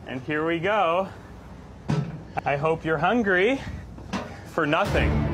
And here we go. I hope you're hungry for nothing.